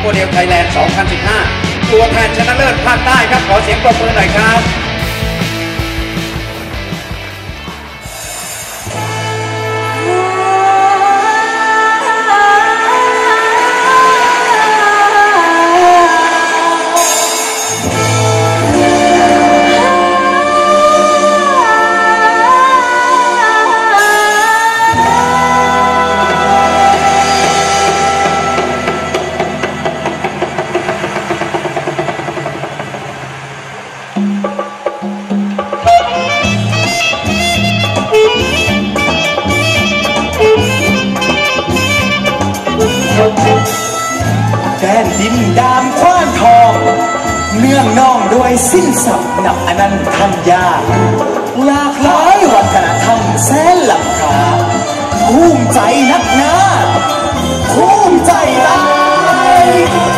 โมเดลไทยแลนด์ 2015 ตัวแทนชนะเลิศภาคใต้ครับขอเสียงปรบมือหน่อยครับแดนดินดามคว้านทองเนื่องน้องด้วยสิ้นสับนับอนันทัญญาหลากหลายวัฒนธรรมแสนล้ำค่าภูมิใจนักหนาภูมิใจตาย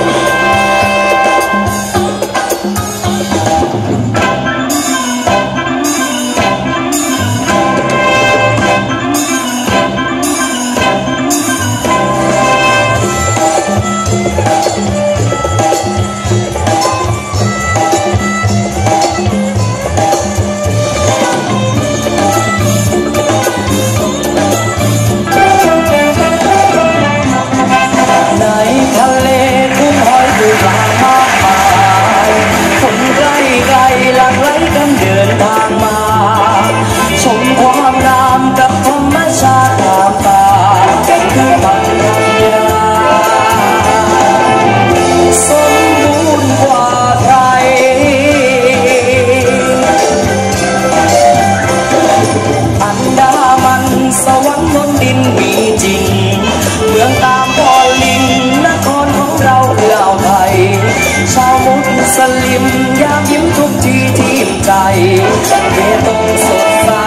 สลิมยามยิ้มทุกทีที่ใจเธอต้องสดใส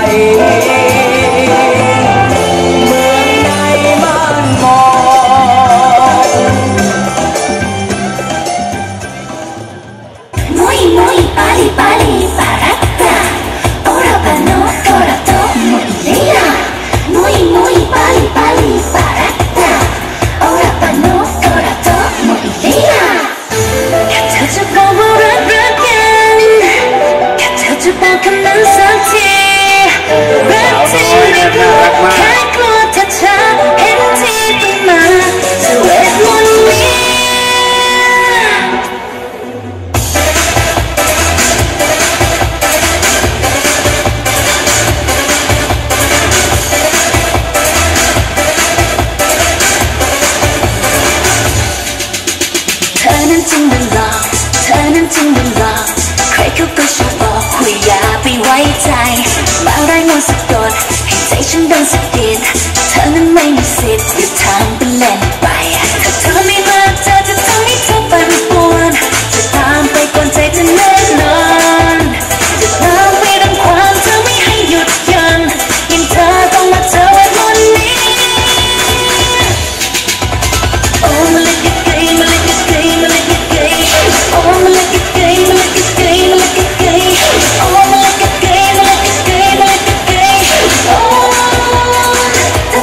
เมืองในบ้านมอง muy muy pali pali parata ora pano ora to muy lila muy muy pali pali parata ora pano ora to muy lilaจะบอกว่ารักกันแค่เธอจะบอกคำนั้นสักทีรักที่ไม่กลัวแค่กลัวเธอจะเห็นที่ต้องมาสเวทมนต์นี้เธอนั้นจริงหรือหลอกเธอนั้นจริงหรือหลอกใครเขาก็ชอบบอกคุยอย่าไปไว้ใจบางรายมนต์สะกดให้ใจฉันโดนสะกิดเธอนั้นไม่มีสิทธิ์อย่าทำเป็นเล่นไปถ้าเธอไม่รักเธอจะทำให้เธอปั่นป่วนจะตามไปกวนใจเธอแน่นอนจะตามไปรังความเธอไม่ให้หยุดยั้งยิ่งเธอต้องมาเจอเวทมนต์นี้โอ้มาเล่นกับเกย์มาเล่นกับเกย์มาเล่นกับเกย์โอ้มาเล่นกับเกย์มาเล่นกับเกย์มาเล่นกับเกย์โอ้มาเล่นกับเกย์มาเล่นกับเกย์มาเล่นกับเกย์โอ้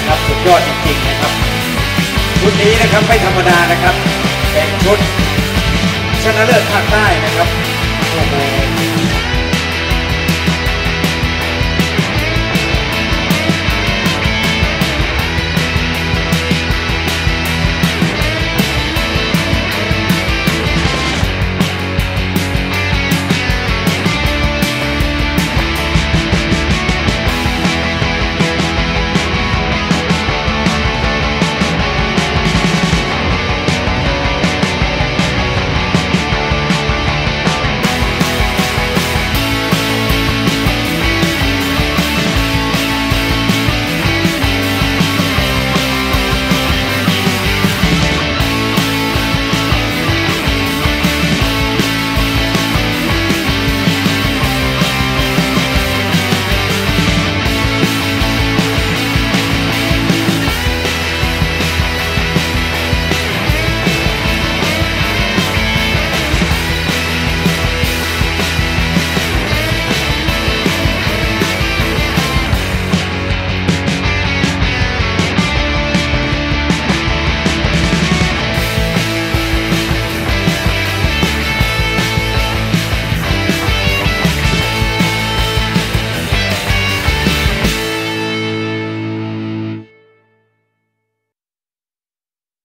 นะครับสุดยอดจริงๆนะครับชุดนี้นะครับไม่ธรรมดานะครับเป็นชุดชนะเลิศภาคใต้นะครับโอ้โห